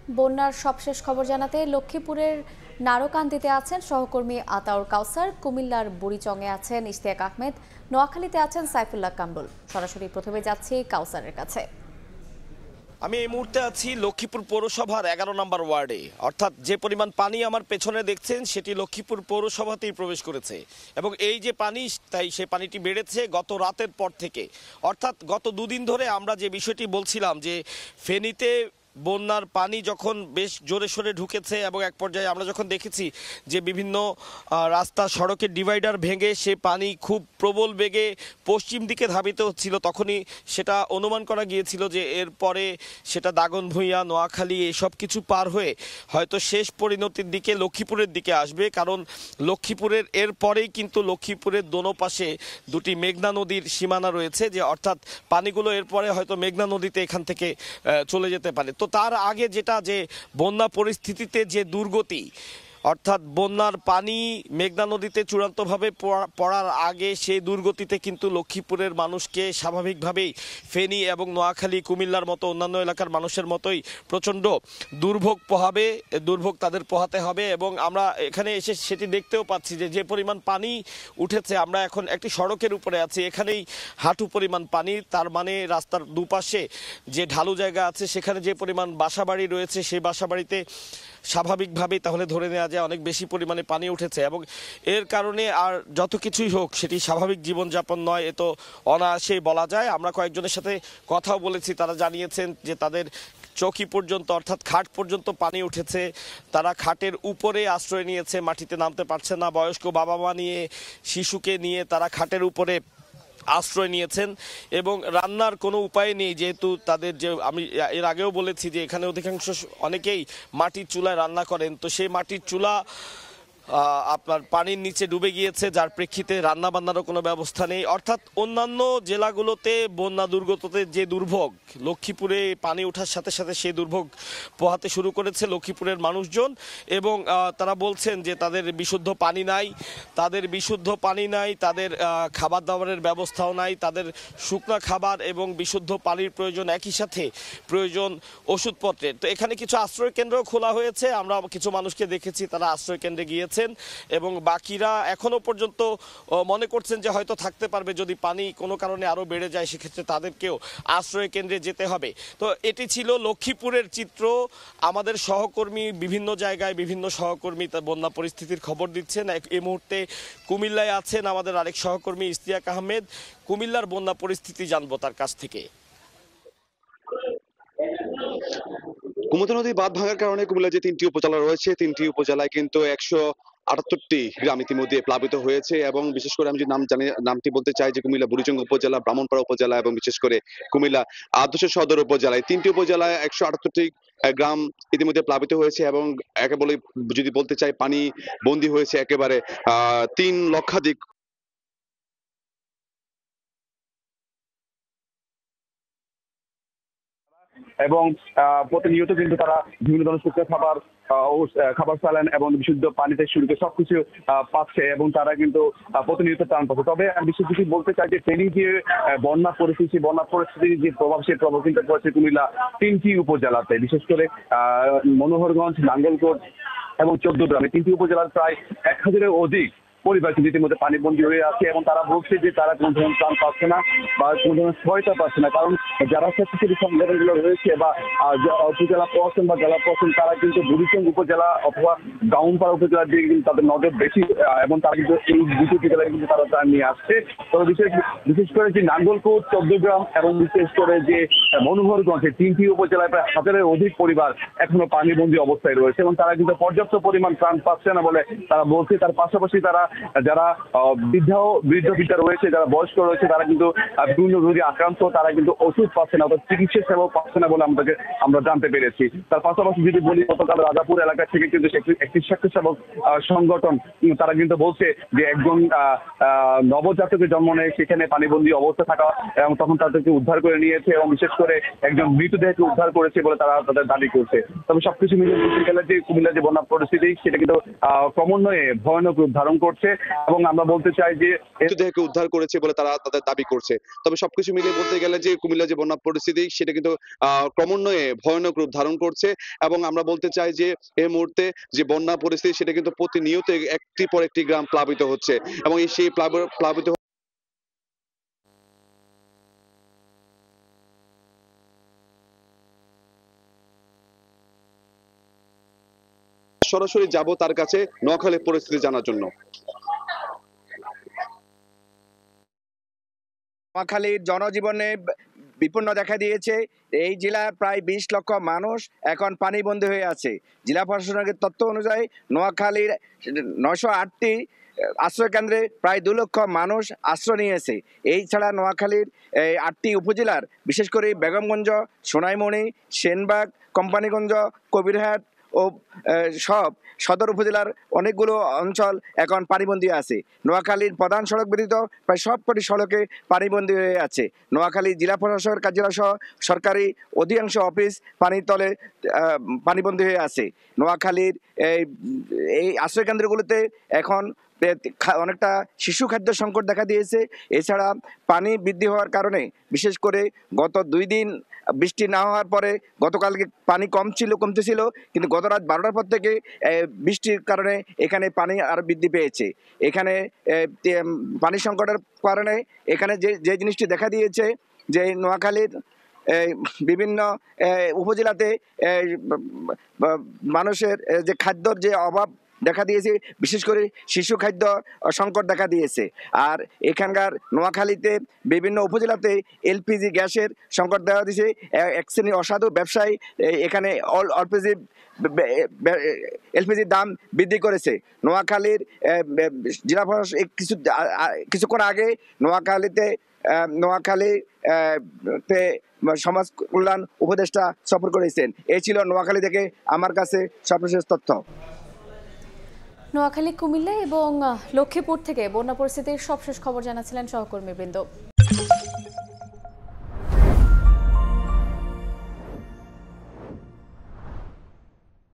বন্যার সবশেষ খবর জানাতে লক্ষ্মীপুরের নারকান্দিতে আছেন সহকর্মী আতাউর কাউসার, কুমিল্লার বুড়িচংয়ে আছেন ইশতিয়াক আহমেদ, নোয়াখালীতে আছেন সাইফুল্লাহ কামরুল। সরাসরি প্রথমে যাচ্ছি কাউসারের কাছে। আমি এই মুহূর্তে আছি লক্ষ্মীপুর পৌরসভার 11 নম্বর ওয়ার্ডে, অর্থাৎ যে পরিমাণ পানি আমার পেছনে দেখছেন সেটি লক্ষ্মীপুর পৌরসভাতেই প্রবেশ করেছে এবং এই যে পানি, তাই সেই পানিটি বেড়েছে গত রাতের পর থেকে। অর্থাৎ গত দুদিন ধরে আমরা যে বিষয়টি বলছিলাম যে ফেনীতে বন্যার পানি যখন বেশ জোরে সোরে ঢুকেছে এবং এক পর্যায়ে আমরা যখন দেখেছি যে বিভিন্ন রাস্তা সড়কের ডিভাইডার ভেঙে সে পানি খুব প্রবল বেগে পশ্চিম দিকে ধাবিত হচ্ছিল, তখনই সেটা অনুমান করা গিয়েছিল যে এরপরে সেটা দাগনভূঞা, নোয়াখালী এসব কিছু পার হয়ে হয়তো শেষ পরিণতির দিকে লক্ষ্মীপুরের দিকে আসবে। কারণ লক্ষ্মীপুরের এরপরেই কিন্তু লক্ষ্মীপুরের দোনো পাশে দুটি মেঘনা নদীর সীমানা রয়েছে, যে অর্থাৎ পানিগুলো এরপরে হয়তো মেঘনা নদীতে এখান থেকে চলে যেতে পারে। তো তার আগে যেটা, যে বন্যা পরিস্থিতিতে যে দুর্গতি, অর্থাৎ বন্যার পানি মেঘনা নদীতে চূড়ান্তভাবে পড়ার আগে সেই দুর্গতিতে কিন্তু লক্ষ্মীপুরের মানুষকে স্বাভাবিকভাবেই ফেনী এবং নোয়াখালী, কুমিল্লার মতো অন্যান্য এলাকার মানুষের মতোই প্রচণ্ড দুর্ভোগ তাদের পোহাতে হবে। এবং আমরা এখানে এসে সেটি দেখতেও পাচ্ছি যে পরিমাণ পানি উঠেছে। আমরা এখন একটি সড়কের উপরে আছি, এখানেই হাঁটু পরিমাণ পানি, তার মানে রাস্তার দুপাশে যে ঢালু জায়গা আছে সেখানে যে পরিমাণ বাসাবাড়ি রয়েছে সেই বাসাবাড়িতে স্বাভাবিকভাবেই তাহলে ধরে নেওয়া যায় অনেক বেশি পরিমাণে পানি উঠেছে। এবং এর কারণে আর যত কিছুই হোক সেটি স্বাভাবিক জীবনযাপন নয়, এ তো অনায়াসেই বলা যায়। আমরা কয়েকজনের সাথে কথাও বলেছি, তারা জানিয়েছেন যে তাদের চৌকি পর্যন্ত অর্থাৎ খাট পর্যন্ত পানি উঠেছে, তারা খাটের উপরে আশ্রয় নিয়েছে, মাটিতে নামতে পারছে না। বয়স্ক বাবা মা নিয়ে, শিশুকে নিয়ে তারা খাটের উপরে আশ্রয় নিয়েছেন এবং রান্নার কোনো উপায় নেই, যেহেতু তাদের যে, আমি এর আগেও বলেছি যে এখানে অধিকাংশ অনেকেই মাটির চুলায় রান্না করেন, তো সেই মাটির চুলা আপনার পানির নিচে ডুবে গিয়েছে, যার প্রেক্ষিতে রান্না বান্নারও কোনো ব্যবস্থা নেই। অর্থাৎ অন্যান্য জেলাগুলোতে বন্যা দুর্গততে যে দুর্ভোগ, লক্ষ্মীপুরে পানি ওঠার সাথে সাথে সেই দুর্ভোগ পোহাতে শুরু করেছে লক্ষ্মীপুরের মানুষজন। এবং তারা বলছেন যে তাদের বিশুদ্ধ পানি নাই, তাদের খাবার দাবারের ব্যবস্থাও নাই, তাদের শুকনা খাবার এবং বিশুদ্ধ পানির প্রয়োজন, একই সাথে প্রয়োজন ওষুধপত্রের। তো এখানে কিছু আশ্রয় কেন্দ্র খোলা হয়েছে, আমরা কিছু মানুষকে দেখেছি তারা আশ্রয় কেন্দ্রে গিয়েছেন এবং বাকিরা এখনো পর্যন্ত মনে করছেন যে হয়তো থাকতে পারবে, যদি পানি কোনো কারণে আরো বেড়ে যায় সেক্ষেত্রে তাদেরকেও আশ্রয় কেন্দ্রে যেতে হবে। তো এটি ছিল লক্ষ্মীপুরের চিত্র। আমাদের সহকর্মী বিভিন্ন জায়গায় বিভিন্ন সহকর্মী বন্যা পরিস্থিতির খবর দিচ্ছেন। এই মুহূর্তে কুমিল্লায় আছেন আমাদের আরেক সহকর্মী ইশতিয়াক আহমেদ, কুমিল্লার বন্যা পরিস্থিতি জানবো তার কাছ থেকে। কুমুদা নদী বাঁধ ভাঙার কারণে কুমিল্লার যে 3টি উপজেলা রয়েছে, 3টি উপজেলায় কিন্তু 178টি গ্রাম ইতিমধ্যে প্লাবিত হয়েছে। এবং বিশেষ করে আমি যদি নামটি বলতে চাই, যে কুমিল্লা বুড়িচং উপজেলা, ব্রাহ্মণপাড়া উপজেলা এবং বিশেষ করে কুমিল্লা আদর্শ সদর উপজেলায় 3টি উপজেলায় 178টি গ্রাম ইতিমধ্যে প্লাবিত হয়েছে। এবং একেবারে যদি বলতে চাই, পানি বন্দী হয়েছে একেবারে 3 লক্ষাধিক। এবং প্রতিনিয়ত কিন্তু তারা বিভিন্ন ধরনের শুকনো খাবার চালান এবং বিশুদ্ধ পানিতে শুরু করে সবকিছু পাচ্ছে এবং তারা কিন্তু প্রতিনিয়ত ত্রাণ পাচ্ছে। তবে আমি বিশেষ কিছু বলতে চাই যে ফেনী যে বন্যা পরিস্থিতির যে প্রভাব, সেই প্রভাব কিন্তু পড়েছে কুমিল্লা 3টি উপজেলাতে, বিশেষ করে মনোহরগঞ্জ, নাঙ্গলকোট এবং 14 গ্রামে 3টি উপজেলার প্রায় 1000-এর অধিক পরিবার কিন্তু ইতিমধ্যে পানিবন্দী হয়ে আছে। এবং তারা বলছে যে তারা কোন ধরনের ত্রাণ পাচ্ছে না বা কোন ধরনের সহায়তা পাচ্ছে না, কারণ যারা স্বেচ্ছাসেবী সংগঠনগুলো রয়েছে বা উপজেলা প্রশাসন বা জেলা প্রশাসন, তারা কিন্তু বুড়িচং উপজেলা অথবা ব্রাহ্মণপাড়া উপজেলার দিকে কিন্তু তাদের নজর বেশি এবং তারা কিন্তু এই দুটি উপজেলায় কিন্তু তারা ত্রাণ নিয়ে আসছে। তবে বিশেষ করে যে নাঙ্গলকোট, 14 গ্রাম এবং বিশেষ করে যে মনোহরগঞ্জে 3টি উপজেলায় প্রায় 1000-এর অধিক পরিবার এখনো পানিবন্দী অবস্থায় রয়েছে এবং তারা কিন্তু পর্যাপ্ত পরিমাণ ত্রাণ পাচ্ছে না বলে তারা বলছে। তার পাশাপাশি তারা যারা বৃদ্ধ রয়েছে, যারা বয়স্ক রয়েছে, তারা কিন্তু বিভিন্ন রোগে আক্রান্ত, তারা কিন্তু ওষুধ পাচ্ছে না, অর্থাৎ চিকিৎসা সেবা পাচ্ছে না বলে আমরা জানতে পেরেছি। তার পাশাপাশি যদি বলি, গতকাল রাজাপুর এলাকা থেকে কিন্তু একটি স্বেচ্ছাসেবক সংগঠন তারা কিন্তু বলছে যে একজন নবজাতকের জন্ম নেয় সেখানে পানিবন্দী অবস্থা থাকা এবং তখন তাদেরকে উদ্ধার করে নিয়েছে এবং বিশেষ করে একজন মৃতদেহকে উদ্ধার করেছে বলে তারা তাদের দাবি করছে। তবে সবকিছু মিলিয়ে বলতে গেলে যে কুমিল্লার যে বন্যা পরিস্থিতি, সেটা কিন্তু ক্রমান্বয়ে ভয়ানক রূপ ধারণ করছে হচ্ছে এবং আমরা বলতে চাই যে মৃতদেহকে উদ্ধার করেছে বলে তারা তাদের দাবি করছে। তবে সবকিছু মিলিয়ে বলতে গেলে যে কুমিল্লা যে বন্যা পরিস্থিতি সেটা কিন্তু ক্রমান্বয়ে ভয়ানক রূপ ধারণ করছে এবং আমরা বলতে চাই যে এই মুহূর্তে যে বন্যা পরিস্থিতি সেটা কিন্তু প্রতিনিয়ত একটি পর একটি গ্রাম প্লাবিত হচ্ছে এবং সেই প্লাবিত সরাসরি যাব তার কাছে নোয়াখালীর পরিস্থিতি জানার জন্য। নোয়াখালীর জনজীবনে বিপন্ন দেখা দিয়েছে। এই জেলার প্রায় ২০ লক্ষ মানুষ এখন পানিবন্দী হয়ে আছে। জেলা প্রশাসনের তথ্য অনুযায়ী নোয়াখালীর ৯০৮টি আশ্রয় কেন্দ্রে প্রায় ২ লক্ষ মানুষ আশ্রয় নিয়েছে। এই ছাড়া নোয়াখালীর ৮টি উপজেলার বিশেষ করে বেগমগঞ্জ, সোনাইমণি, সেনবাগ, কোম্পানিগঞ্জ, কবিরহাট ও সব সদর উপজেলার অনেকগুলো অঞ্চল এখন পানিবন্দী আছে। নোয়াখালীর প্রধান সড়ক ব্যতীত প্রায় সবকটি সড়কে পানিবন্দী হয়ে আছে। নোয়াখালী জেলা প্রশাসকের কার্যালয় সহ সরকারি অধিকাংশ অফিস পানির তলে পানিবন্দী হয়ে আছে। নোয়াখালীর এই আশ্রয় কেন্দ্রগুলোতে এখন অনেকটা শিশু খাদ্য সংকট দেখা দিয়েছে। এছাড়া পানি বৃদ্ধি হওয়ার কারণে বিশেষ করে গত 2 দিন বৃষ্টি না হওয়ার পরে গতকালকে পানি কমতেছিল, কিন্তু গত রাত 12টার পর থেকে বৃষ্টির কারণে এখানে পানি আরো বৃদ্ধি পেয়েছে। এখানে পানি সংকটের কারণে এখানে যে জিনিসটি দেখা দিয়েছে যে নোয়াখালীর বিভিন্ন উপজেলাতে মানুষের যে খাদ্যর যে অভাব দেখা দিয়েছে, বিশেষ করে শিশু খাদ্য সংকট দেখা দিয়েছে। আর এখানকার নোয়াখালীতে বিভিন্ন উপজেলাতে এলপিজি গ্যাসের সংকট দেখা দিয়েছে। এক শ্রেণীর অসাধু ব্যবসায়ী এখানে এলপিজির দাম বৃদ্ধি করেছে। নোয়াখালীর জেলা প্রশাসক কিছুক্ষণ আগে নোয়াখালী সমাজ কল্যাণ উপদেষ্টা সফর করেছেন। এই ছিল নোয়াখালী থেকে আমার কাছে সর্বশেষ তথ্য। নোয়াখালী, কুমিল্লা এবং লক্ষ্মীপুর থেকে বন্যা পরিস্থিতির সবশেষ খবর জানাচ্ছিলেন সহকর্মীবৃন্দ।